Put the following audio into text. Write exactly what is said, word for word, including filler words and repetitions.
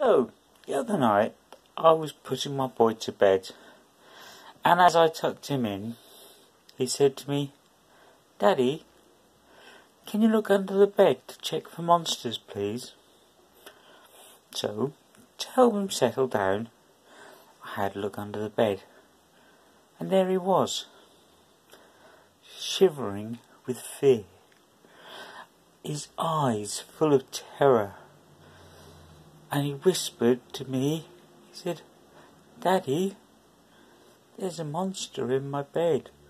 So, the other night, I was putting my boy to bed, and as I tucked him in, he said to me, "Daddy, can you look under the bed to check for monsters, please?" So, to help him settle down, I had a look under the bed, and there he was, shivering with fear, his eyes full of terror. And he whispered to me, he said, "Daddy, there's a monster in my bed."